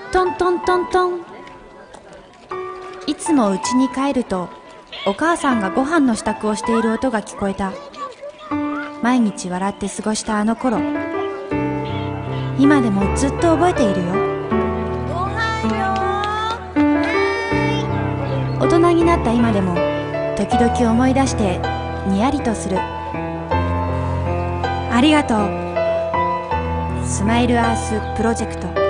トントントントン。いつも家に帰るとお母さんがご飯の支度をしている音が聞こえた。毎日笑って過ごしたあの頃、今でもずっと覚えているよ。 ご飯よ。 大人になった今でも時々思い出してにやりとする。ありがとう。スマイルアースプロジェクト。